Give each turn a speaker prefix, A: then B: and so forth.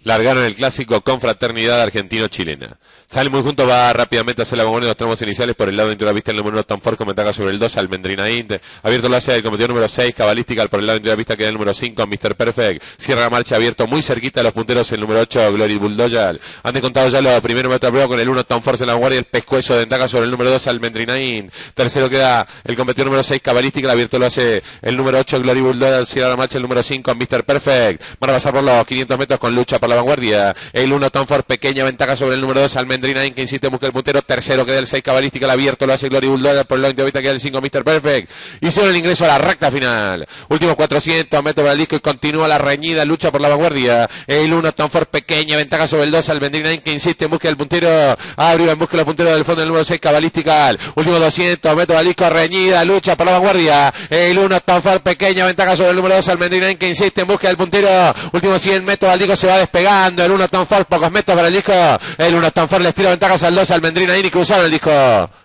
A: Largaron el clásico Confraternidad argentino-chilena. Sale muy juntos, va rápidamente a hacer la vanguardia de los tramos iniciales por el lado interior de la pista el número 1 Tanfor con ventaja sobre el 2 Almendrinaín. Abierto lo hace el competidor número 6 Cabalística por el lado interior de la pista queda el número 5 Mr. Perfect. Cierra la marcha abierto muy cerquita de los punteros el número 8 Glory Bulldozer. Han descontado ya los primeros metros de prueba con el 1 Tanfor en la vanguardia el pescuezo de ventaja sobre el número 2 Almendrinaín. Tercero queda el competidor número 6 Cabalística. Abierto lo hace el número 8 Glory Bulldozer. Cierra la marcha el número 5 Mr. Perfect. Van a pasar por los 500 metros con lucha por la vanguardia. El 1 Tanfor, pequeña ventaja sobre el número 2 Almendrinaín que insiste en buscar el puntero. Tercero queda el 6 Cabalística, el abierto lo hace Glory Bulldozer por el lado interior queda el 5 Mr. Perfect. Hicieron el ingreso a la recta final. Últimos 400 metros para el disco y continúa la reñida lucha por la vanguardia. El 1 Tanfor, pequeña ventaja sobre el 2 Almendrinaín que insiste en busca del puntero. Arriba en busca del puntero del fondo del número 6 Cabalística. Últimos 200 metros del disco, reñida lucha por la vanguardia. El 1 Tanfor, pequeña ventaja sobre el número 2 Almendrinaín que insiste en busca del puntero. Últimos 100 metros del disco se va despegando. El 1 Tanfor, pocos metros para el disco. El 1 Tanfor les tira ventajas al 2 Almendrinaín y cruzaron el disco.